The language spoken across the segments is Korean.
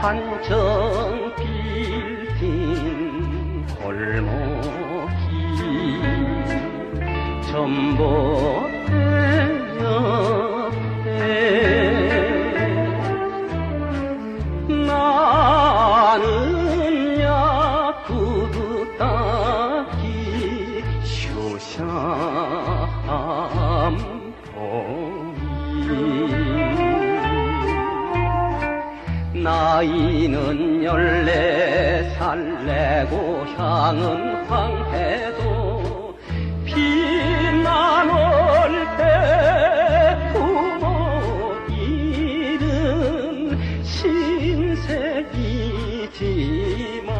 한정 빌딩 골목이 전봇대 옆에 나는 야구부 따기 쇼샴보이 나이는 14살 내 고향은 황해도 빛나올 때 부모 일은 신세이지만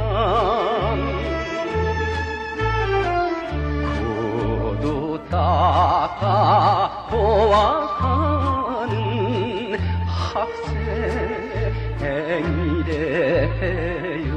구두 닦아 보아하는 학생이래요.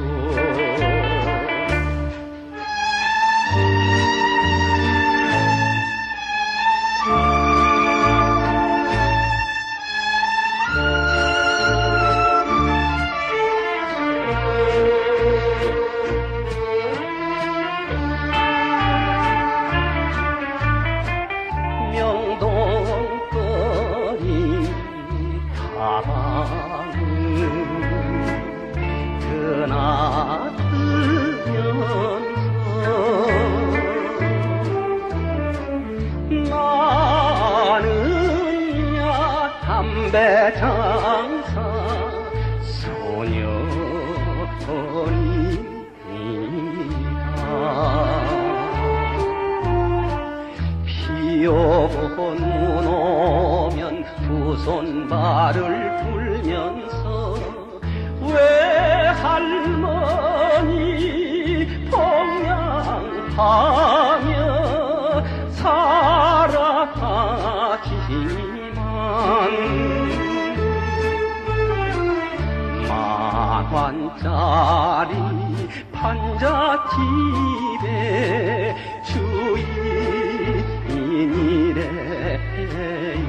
명동거리 다방은 드나들면서 나는 야 담배 장사 소년이다. 피어본 문 오면 두 손발을 불면서 외할머니 봉양하며 살아가지만 만원짜리 판잣집에 주인이래요.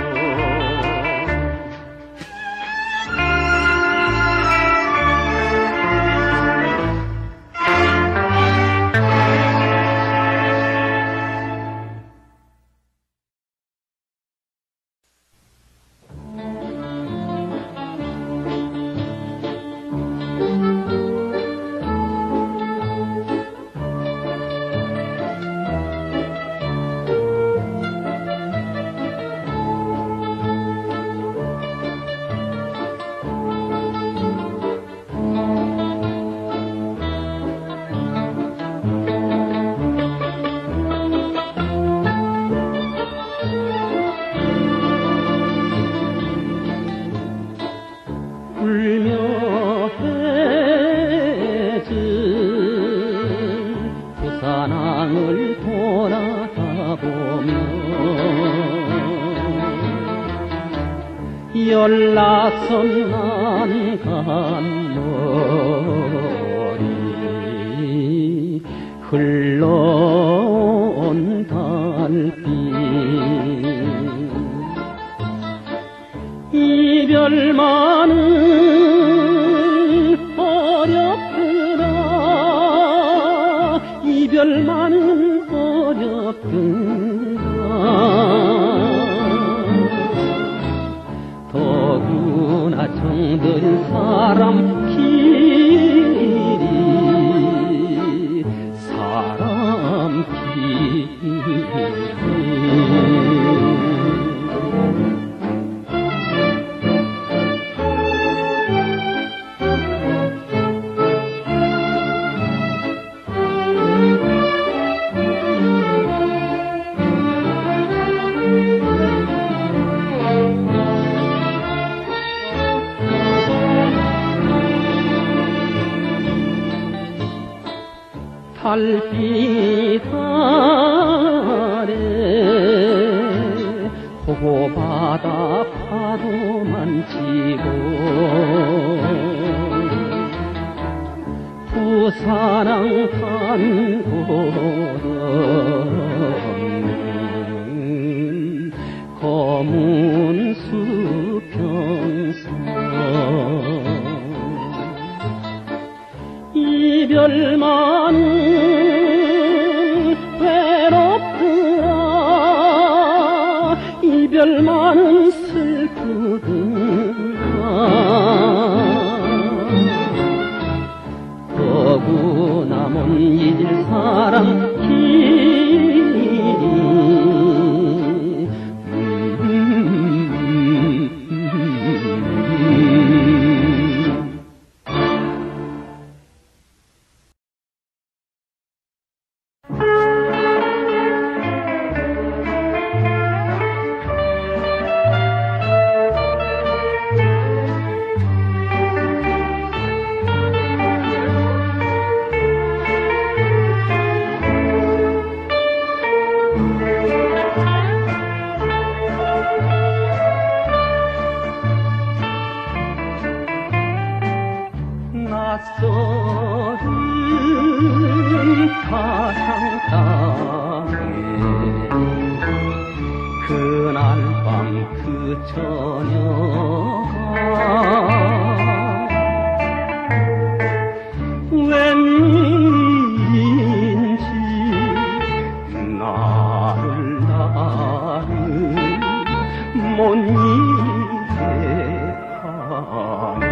부산항을 돌아가보며 연락선 난간머리 흘러온 달빛 이별만은 어렵구나 이별만은 어렵구나 더구나 정든 사람 길이 사람 길이 달빛 아래 호호바다 파도만 치고 부산항 한곳 없는 검은 수평선 이별만은 외롭더라. 이별만은 슬프더라. 더구나 못 잊을 사랑 낯설은 가상 땅에 그날 밤 그 저녁아 웬일인지 나를 못 이해하네.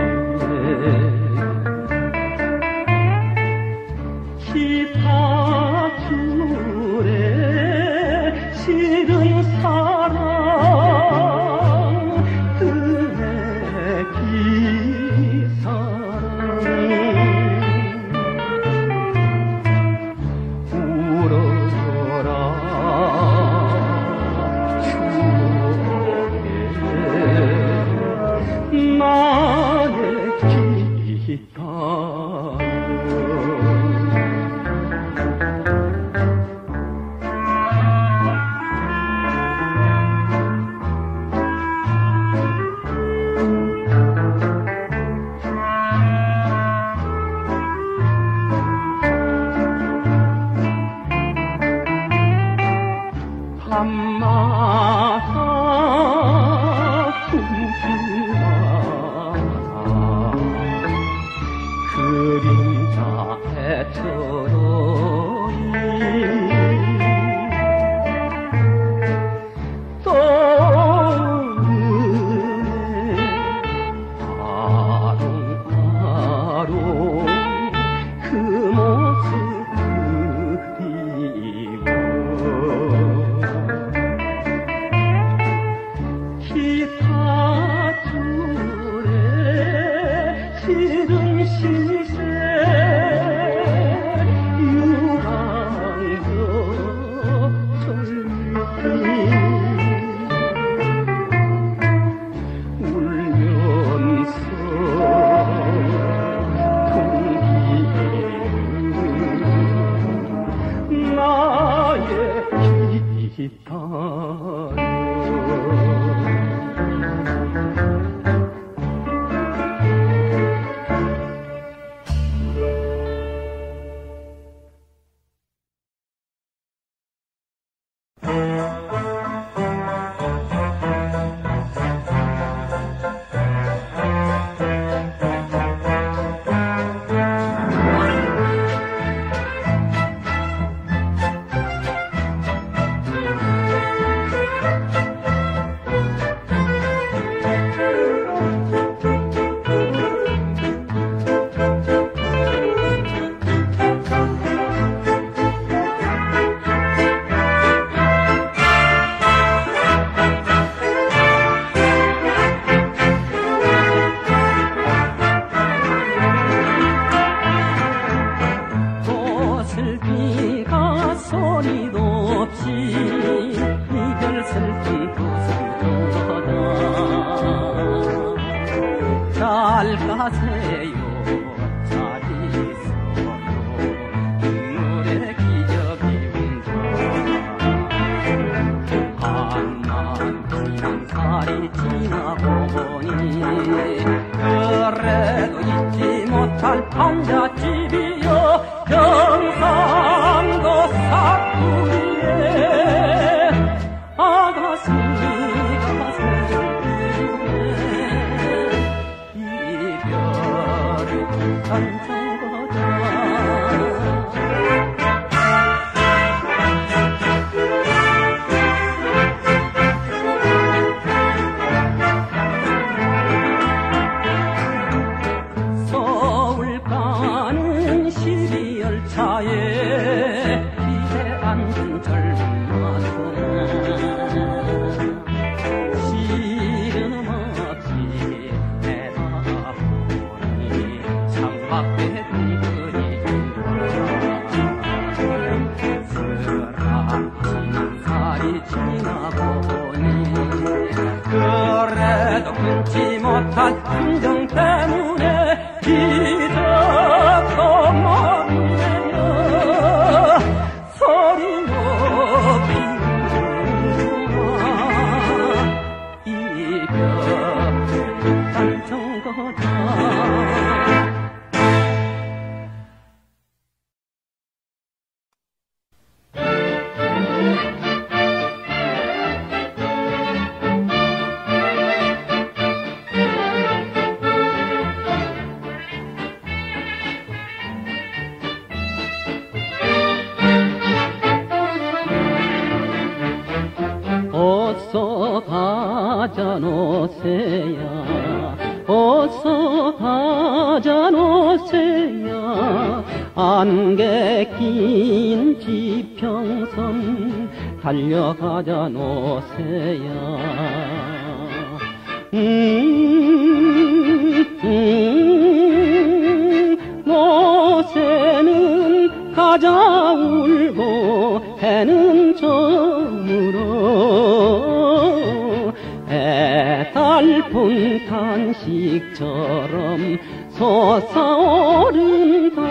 기타줄에 실은 사랑 그의 기사랑 울어라 추억에 나의 기타 밤마다 꿈길마다 그림자에 떠오르네. 떠오르네 아롱아롱 그 모습 그리워. 기타줄에 실은 시세 유랑도 젊이 울면서 동기는 나의 기타요. 잘 가세요 잘 있어요 눈물의 기적이 운다 한만 지난 살이 지나고 보니 그래도 잊지 못할 판잣집이여 경상도 사투리에 아가씨가 이별이 한정거다 잊지 못할 감정 때문에 잊어서 만내며 소리 높이 부르마 이별을 단정 거다. 어서 가자 노새야 어서 가자 노새야 안개 낀 지평선 달려가자 노새야 노새는 가자 울고 해는 저물어 애달픈 탄식처럼 솟아오른다.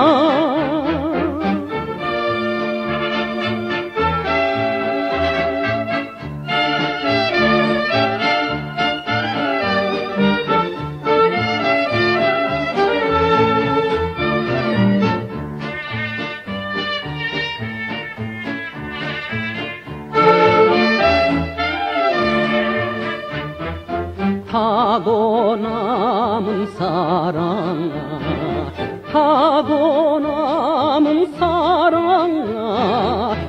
타고 남은 사랑아 타고 남은 사랑아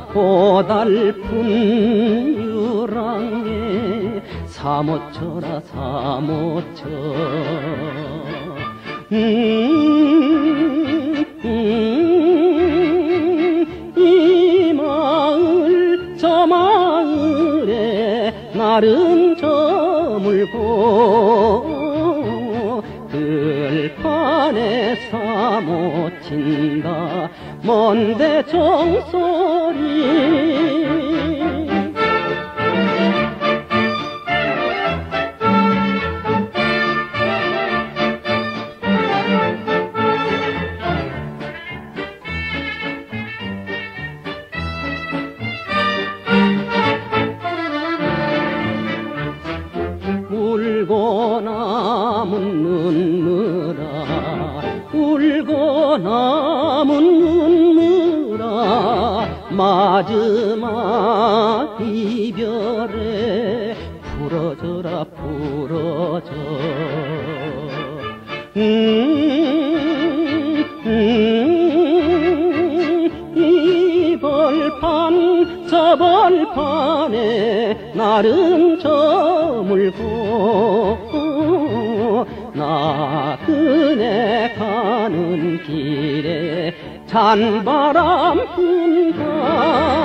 고달픈 유랑에 사모쳐라 사모쳐 이 마을 저 마을에 나름 저물고 들판에 사모친다 먼데 종소리 울고 남은 눈물아 울고 남은 눈물아 마지막 이별에 풀어져라 풀어져 이 벌판 저 벌판에 나름 저물고 나 그네 가는 길에 찬바람 분다